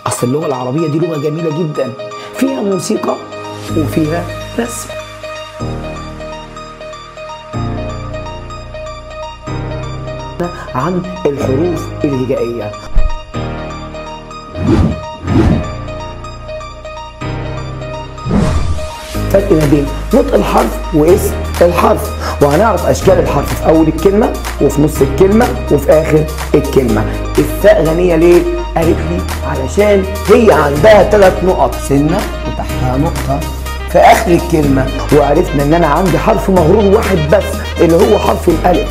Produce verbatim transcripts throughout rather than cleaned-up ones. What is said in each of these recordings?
اصل اللغه العربيه دي لغه جميله جدا، فيها موسيقى وفيها رسم. عن الحروف الهجائيه. فرق ما بين نطق الحرف واسم الحرف، وهنعرف اشكال الحرف في اول الكلمه وفي نص الكلمه وفي اخر الكلمه. الثاء غنيه ليه؟ قالت لي علشان هي عندها ثلاث نقط، سنه وتحتها نقطه في اخر الكلمه، وعرفنا ان انا عندي حرف مغرور واحد بس اللي هو حرف الالف.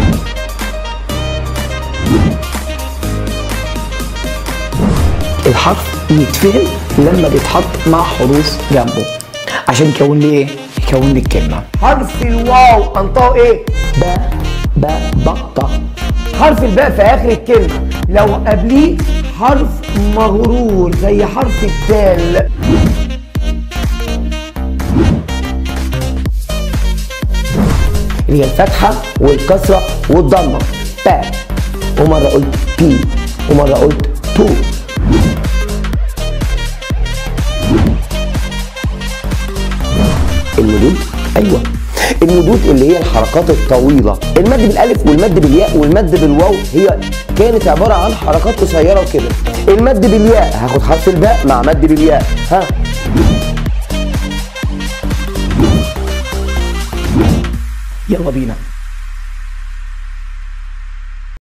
الحرف يتفهم لما بيتحط مع حروف جنبه عشان يكون لي ايه؟ يكون لي الكلمه. حرف الواو انطقه ايه؟ ب ب بطه. حرف الباء في اخر الكلمه لو قبليه حرف مغرور زي حرف الدال اللي هي الفتحه والكسره والضمه، با، ومره قلت بي ومره قلت تو. المدود، ايوه المدود اللي هي الحركات الطويله، المد بالالف والمد بالياء والمد بالواو هي كانت عباره عن حركات قصيره كده. المد بالياء هاخد حرف الباء مع مد بالياء، ها يلا بينا.